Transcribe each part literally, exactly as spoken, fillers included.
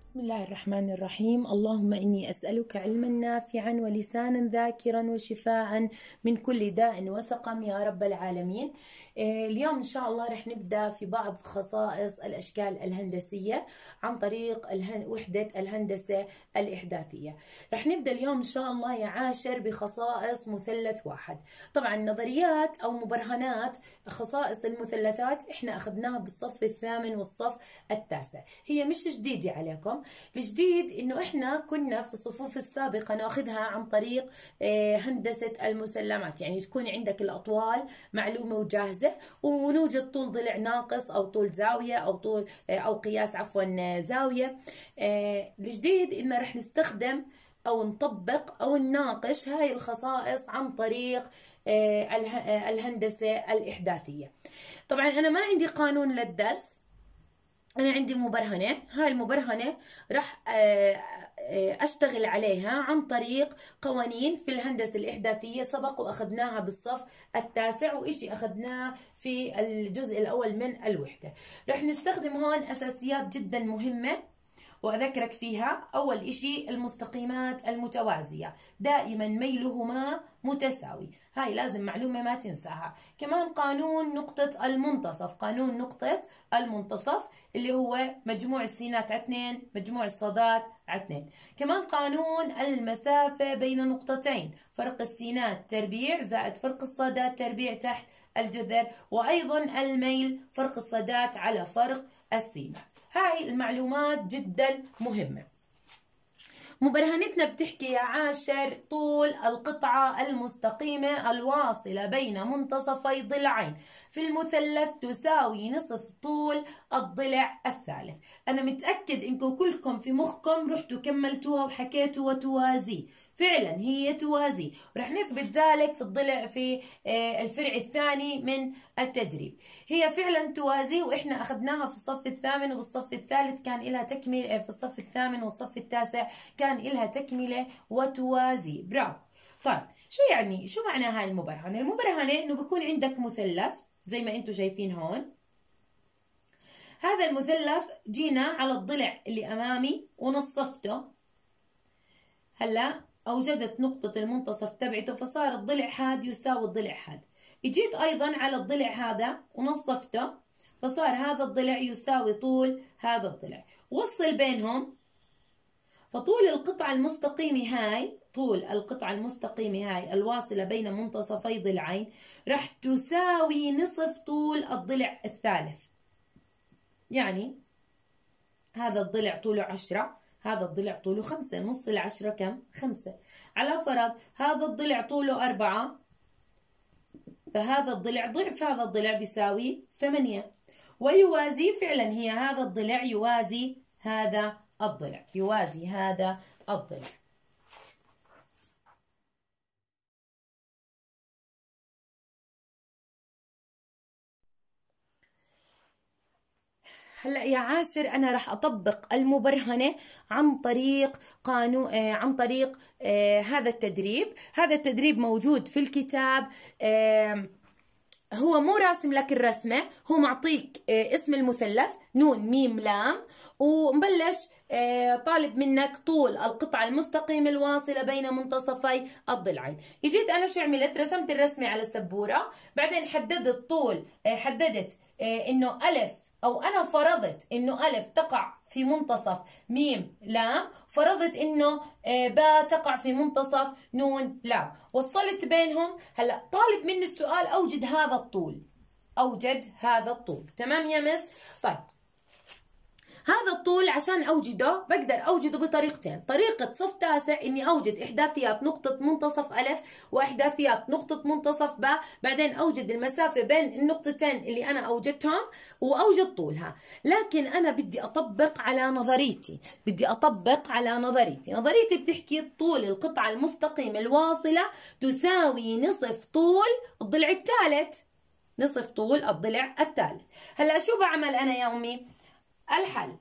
بسم الله الرحمن الرحيم. اللهم إني أسألك علما نافعا ولسانا ذاكرا وشفاء من كل داء وسقم يا رب العالمين. اليوم إن شاء الله رح نبدأ في بعض خصائص الأشكال الهندسية عن طريق وحدة الهندسة الإحداثية. رح نبدأ اليوم إن شاء الله يا عاشر بخصائص مثلث واحد. طبعا نظريات أو مبرهنات خصائص المثلثات إحنا أخذناها بالصف الثامن والصف التاسع، هي مش جديدة عليكم. الجديد إنه إحنا كنا في الصفوف السابقة ناخذها عن طريق هندسة المسلمات، يعني تكون عندك الأطوال معلومة وجاهزة، ونوجد طول ضلع ناقص أو طول زاوية أو طول أو قياس عفوا زاوية. الجديد إنه رح نستخدم أو نطبق أو نناقش هاي الخصائص عن طريق الهندسة الإحداثية. طبعا أنا ما عندي قانون للدرس، أنا عندي مبرهنة. هاي المبرهنة راح أشتغل عليها عن طريق قوانين في الهندسة الإحداثية سبق وأخذناها بالصف التاسع، وإشي أخذناه في الجزء الأول من الوحدة. راح نستخدم هون أساسيات جدا مهمة وأذكرك فيها. أول إشي المستقيمات المتوازية دائما ميلهما متساوي، هاي لازم معلومة ما تنساها. كمان قانون نقطة المنتصف، قانون نقطة المنتصف اللي هو مجموع السينات على اثنين مجموع الصادات على اثنين. كمان قانون المسافة بين نقطتين، فرق السينات تربيع زائد فرق الصادات تربيع تحت الجذر، وأيضا الميل فرق الصادات على فرق السينات. هاي المعلومات جدا مهمة. مبرهنتنا بتحكي يا عاشر طول القطعة المستقيمة الواصلة بين منتصفي ضلعين في المثلث تساوي نصف طول الضلع الثالث. أنا متأكد إنكم كلكم في مخكم رحتوا كملتوها وحكيتوا وتوازي، فعلا هي توازي، ورح نثبت ذلك في الضلع في الفرع الثاني من التدريب. هي فعلا توازي، واحنا اخذناها في الصف الثامن والصف الثالث كان لها تكمله، في الصف الثامن والصف التاسع كان لها تكمله وتوازي. برافو. طيب شو يعني شو معنى هاي المبرهنه؟ المبرهنه انه بكون عندك مثلث زي ما انتم شايفين هون. هذا المثلث جينا على الضلع اللي امامي ونصفته. هلا أوجدت نقطة المنتصف تبعته، فصار الضلع هذا يساوي الضلع هذا. اجيت أيضا على الضلع هذا ونصفته، فصار هذا الضلع يساوي طول هذا الضلع، وصل بينهم. فطول القطعة المستقيمة هاي، طول القطعة المستقيمة هاي الواصلة بين منتصفي ضلعين راح تساوي نصف طول الضلع الثالث. يعني هذا الضلع طوله عشرة، هذا الضلع طوله خمسة، نص العشرة كم؟ خمسة. على فرض هذا الضلع طوله أربعة، فهذا الضلع ضعف هذا الضلع بيساوي ثمانية، ويوازي فعلا هي هذا الضلع يوازي هذا الضلع، يوازي هذا الضلع. هلا يا عاشر أنا راح أطبق المبرهنة عن طريق قانون آه عن طريق آه هذا التدريب. هذا التدريب موجود في الكتاب. آه هو مو راسم لك الرسمة، هو معطيك آه اسم المثلث نون ميم لام، ومبلش آه طالب منك طول القطعة المستقيمة الواصلة بين منتصفي الضلعين. اجيت أنا شو عملت؟ رسمت الرسمة على السبورة، بعدين حددت طول آه حددت آه إنه ألف، أو أنا فرضت إنه ألف تقع في منتصف ميم لام، فرضت إنه باء تقع في منتصف نون لام، وصلت بينهم. هلا طالب مني السؤال أوجد هذا الطول، أوجد هذا الطول. تمام يا مس؟ طيب هذا الطول عشان أوجده بقدر أوجده بطريقتين. طريقة صف تاسع إني أوجد إحداثيات نقطة منتصف ألف وإحداثيات نقطة منتصف باء، بعدين أوجد المسافة بين النقطتين اللي أنا أوجدتهم وأوجد طولها. لكن أنا بدي أطبق على نظريتي، بدي أطبق على نظريتي. نظريتي بتحكي طول القطعة المستقيمة الواصلة تساوي نصف طول الضلع الثالث، نصف طول الضلع الثالث. هلا شو بعمل أنا يا أمي؟ الحل.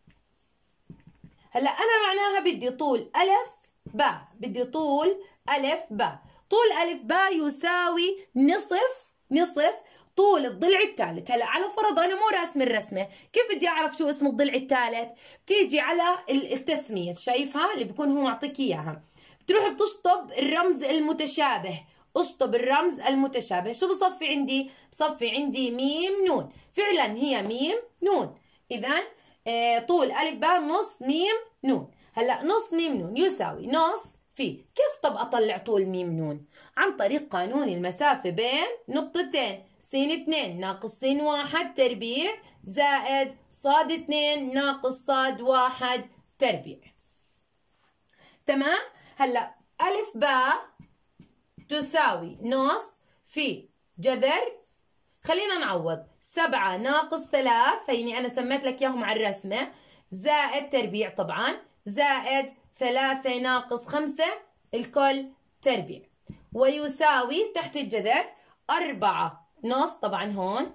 هلا انا معناها بدي طول الف باء، بدي طول الف باء. طول الف باء يساوي نصف نصف طول الضلع الثالث. هلا على فرض انا مو راسم الرسمه، كيف بدي اعرف شو اسم الضلع الثالث؟ بتيجي على التسميه، شايفها اللي بكون هو معطيك اياها، بتروح بتشطب الرمز المتشابه، اشطب الرمز المتشابه. شو بصفي عندي؟ بصفي عندي ميم نون، فعلا هي ميم نون. اذا آه طول الف باء نص ميم نون. هلا نص ميم نون يساوي نص في، كيف طب اطلع طول ميم نون؟ عن طريق قانون المسافة بين نقطتين، س اثنين ناقص س واحد تربيع زائد صاد اثنين ناقص صاد واحد تربيع. تمام؟ هلا ألف باء تساوي نص في جذر، خلينا نعوض، سبعة ناقص ثلاث، هيني أنا سميت لك إياهم على الرسمة، زائد تربيع طبعا، زائد ثلاثة ناقص خمسة الكل تربيع، ويساوي تحت الجذر أربعة نص، طبعا هون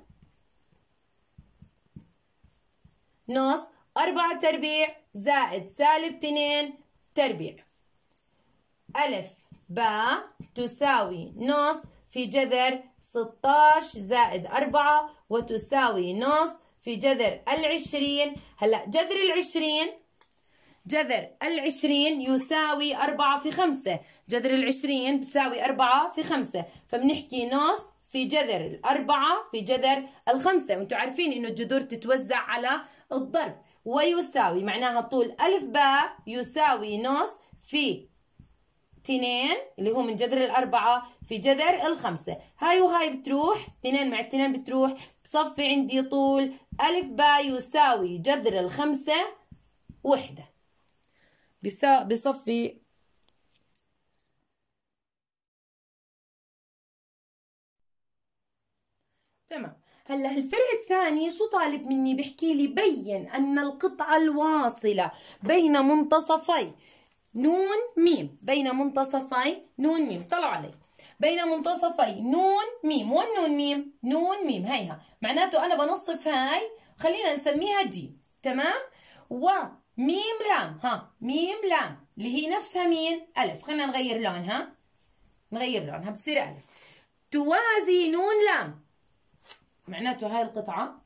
نص أربعة تربيع زائد سالب اثنين تربيع. ألف باء تساوي نص في جذر ستة عشر زائد أربعة وتساوي نص في جذر العشرين. هلا جذر العشرين، جذر العشرين يساوي أربعة في خمسة، جذر العشرين بيساوي أربعة في خمسة، فبنحكي نص في جذر الأربعة في جذر الخمسة، وانتم عارفين إنه الجذور تتوزع على الضرب، ويساوي معناها طول ألف باء يساوي نص في اثنين اللي هو من جذر الأربعة في جذر الخمسة. هاي وهاي بتروح، اثنين مع اثنين بتروح، بصفي عندي طول ألف باء يساوي جذر الخمسة وحدة، بصفي تمام. هلا الفرع الثاني شو طالب مني؟ بحكي لي بين أن القطعة الواصلة بين منتصفي نون ميم، بين منتصفي نون ميم، طلعوا علي، بين منتصفي نون ميم، وين نون ميم؟ نون ميم هيها، معناته أنا بنصف هاي، خلينا نسميها جيم، تمام؟ وميم لام، ها ميم لام اللي هي نفسها مين؟ ألف، خلينا نغير لونها، نغير لونها بتصير ألف، توازي نون لام، معناته هاي القطعة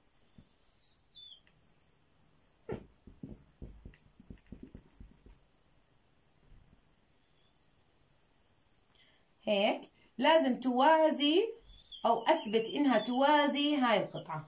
هيك لازم توازي أو أثبت إنها توازي هاي القطعة،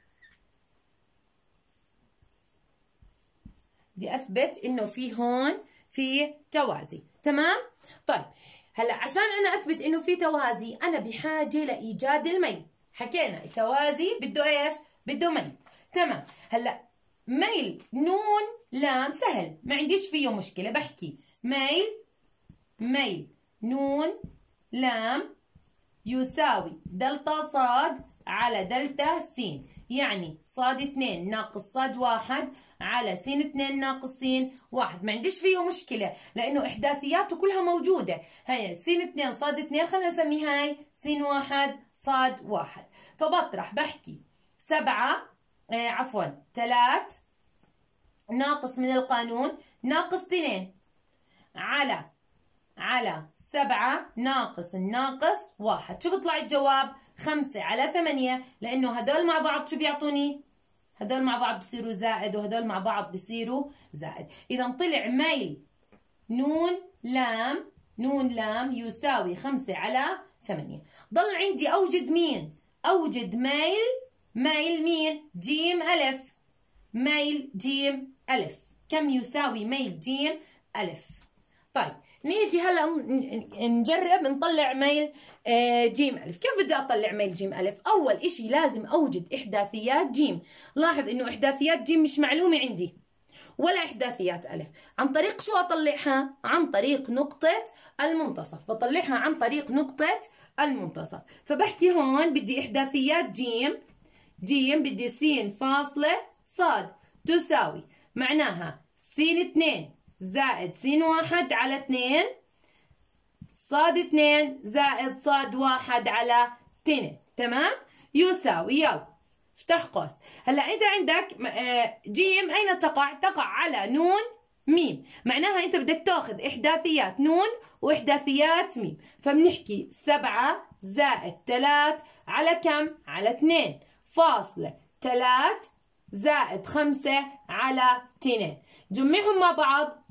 بدي أثبت إنه في هون في توازي، تمام؟ طيب هلا عشان أنا أثبت إنه في توازي أنا بحاجة لإيجاد الميل، حكينا التوازي بده إيش؟ بده ميل، تمام؟ هلا ميل نون لام سهل، ما عنديش فيه مشكلة، بحكي ميل ميل نون لام يساوي دلتا صاد على دلتا س، يعني صاد اثنين ناقص صاد واحد على س اثنين ناقص س واحد، ما عنديش فيه مشكلة لأنه إحداثياته كلها موجودة، هي س اثنين صاد اثنين، خلينا نسمي هاي س واحد صاد واحد، فبطرح بحكي سبعة آه عفوا ثلاث ناقص من القانون ناقص اثنين على على سبعة ناقص الناقص واحد، شو بيطلع الجواب؟ خمسة على ثمانية، لأنه هدول مع بعض شو بيعطوني؟ هدول مع بعض بصيروا زائد وهدول مع بعض بصيروا زائد، إذا طلع ميل نون لام نون لام يساوي خمسة على ثمانية. ضل عندي أوجد مين؟ أوجد ميل ميل مين؟ جيم ألف، ميل جيم ألف، كم يساوي ميل جيم ألف؟ طيب نيجي هلا نجرب نطلع ميل جيم ألف. كيف بدي أطلع ميل جيم ألف؟ أول إشي لازم أوجد إحداثيات جيم، لاحظ إنه إحداثيات جيم مش معلومة عندي ولا إحداثيات ألف، عن طريق شو أطلعها؟ عن طريق نقطة المنتصف، بطلعها عن طريق نقطة المنتصف، فبحكي هون بدي إحداثيات جيم، جيم بدي س فاصلة صاد تساوي معناها س اثنين زائد س واحد على اثنين صاد اثنين زائد صاد واحد على اثنين، تمام؟ يساوي، يلا افتح قوس. هلا انت عندك جيم اين تقع؟ تقع على نون ميم، معناها أنت بدك تاخذ إحداثيات نون وإحداثيات ميم، فبنحكي سبعة زائد ثلاث على كم؟ على اثنين فاصلة ثلاث زائد خمسة على اثنين. جمعهم مع بعض،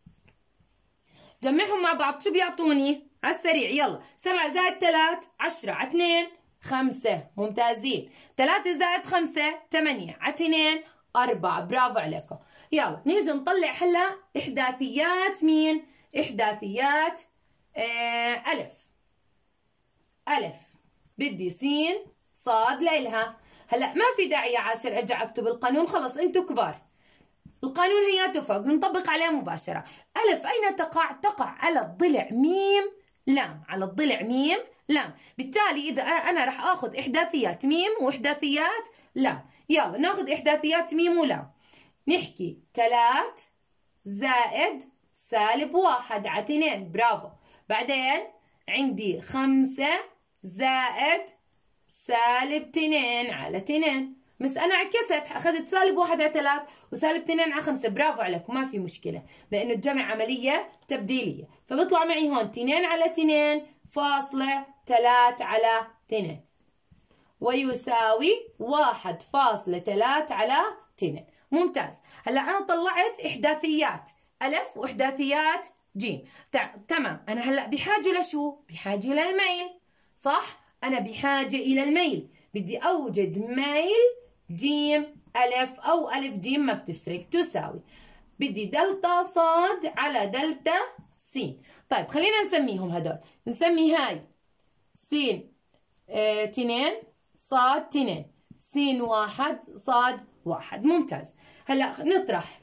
جمعهم مع بعض شو بيعطوني؟ على السريع يلا، سبعة زائد ثلاث عشرة على اثنين خمسة، ممتازين. ثلاثة زائد خمسة ثمانية على اثنين أربعة، برافو عليكم. يلا نيجي نطلع هلا إحداثيات مين؟ إحداثيات آه ألف. ألف بدي سين صاد لإلها. هلا ما في داعي يا عاشر أرجع أكتب القانون، خلص أنتوا كبار. القانون هي فوق بنطبق عليه مباشرة. ألف أين تقع؟ تقع على الضلع ميم لام، على الضلع ميم لام، بالتالي إذا أنا راح آخذ إحداثيات ميم وإحداثيات لام. يلا ناخذ إحداثيات ميم ولام. نحكي ثلاث زائد سالب واحد على اثنين، برافو. بعدين عندي خمسة زائد سالب اثنين على اثنين، بس أنا عكست أخذت سالب واحد على ثلاث وسالب اثنين على خمسة، برافو عليكم ما في مشكلة لأنه الجمع عملية تبديلية، فبطلع معي هون اثنين على اثنين فاصلة ثلاث على اثنين ويساوي واحد فاصلة ثلاث على اثنين. ممتاز. هلا أنا طلعت إحداثيات ألف وإحداثيات جيم. تمام، أنا هلا بحاجة لشو؟ بحاجة للميل، صح؟ أنا بحاجة إلى الميل، بدي أوجد ميل جيم ألف أو ألف جيم ما بتفرق، تساوي بدي دلتا صاد على دلتا سين. طيب خلينا نسميهم هدول، نسمي هاي سين اه تنين صاد تنين، سين واحد صاد واحد. ممتاز. هلا نطرح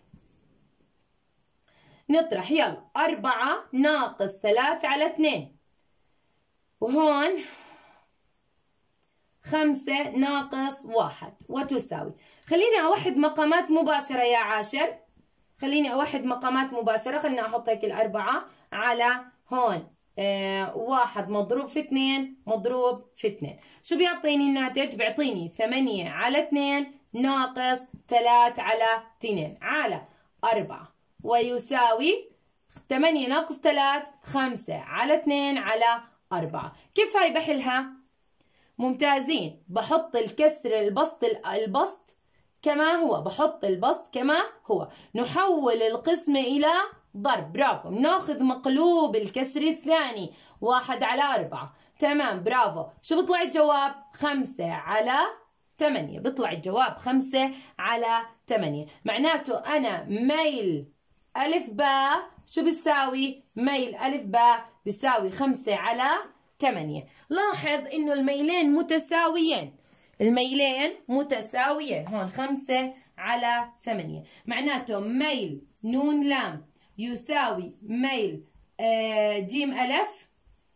نطرح يلا، أربعة ناقص ثلاث على اثنين، وهون خمسة ناقص واحد وتساوي. خليني أوحد مقامات مباشرة يا عاشر، خليني أوحد مقامات مباشرة. خليني أحط هيك الأربعة على هون آه واحد مضروب في اثنين مضروب في اثنين، شو بيعطيني الناتج؟ بيعطيني ثمانية على اثنين ناقص ثلاث على اثنين على أربعة، ويساوي ثمانية ناقص ثلاث خمسة على اثنين على أربعة. كيف هاي بحلها؟ ممتازين. بحط الكسر البسط البسط كما هو، بحط البسط كما هو، نحول القسمة إلى ضرب، برافو. بناخذ مقلوب الكسر الثاني، واحد على أربعة، تمام برافو. شو بيطلع الجواب؟ خمسة على ثمانية، بيطلع الجواب خمسة على ثمانية. معناته أنا ميل ألف باء شو بيساوي؟ ميل ألف باء بيساوي خمسة على ثمانية. لاحظ إنه الميلين متساويين، الميلين متساويين، هون خمسة على ثمانية، معناته ميل نون لام يساوي ميل آه جيم ألف.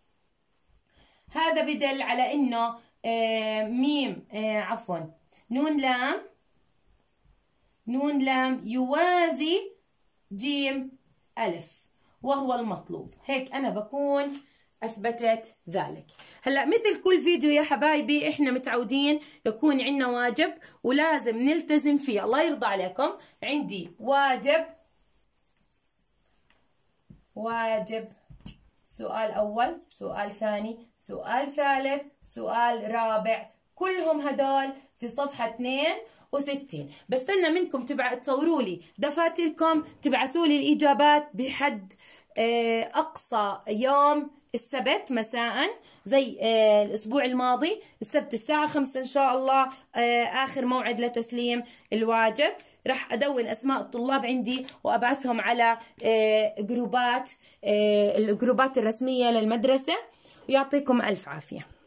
هذا بدل على إنه آه ميم آه عفوا نون لام نون لام يوازي جيم ألف، وهو المطلوب. هيك أنا بكون أثبتت ذلك. هلأ مثل كل فيديو يا حبايبي إحنا متعودين يكون عندنا واجب ولازم نلتزم فيه، الله يرضى عليكم. عندي واجب واجب سؤال أول، سؤال ثاني، سؤال ثالث، سؤال رابع، كلهم هدول في صفحة اثنين وستين. بستنى منكم تبع تصوروا لي دفاتركم، تبعثوا لي الإجابات بحد أقصى يوم السبت مساء زي الأسبوع الماضي، السبت الساعة خمسة إن شاء الله آخر موعد لتسليم الواجب. رح أدون أسماء الطلاب عندي وأبعثهم على جروبات الجروبات الرسمية للمدرسة، ويعطيكم ألف عافية.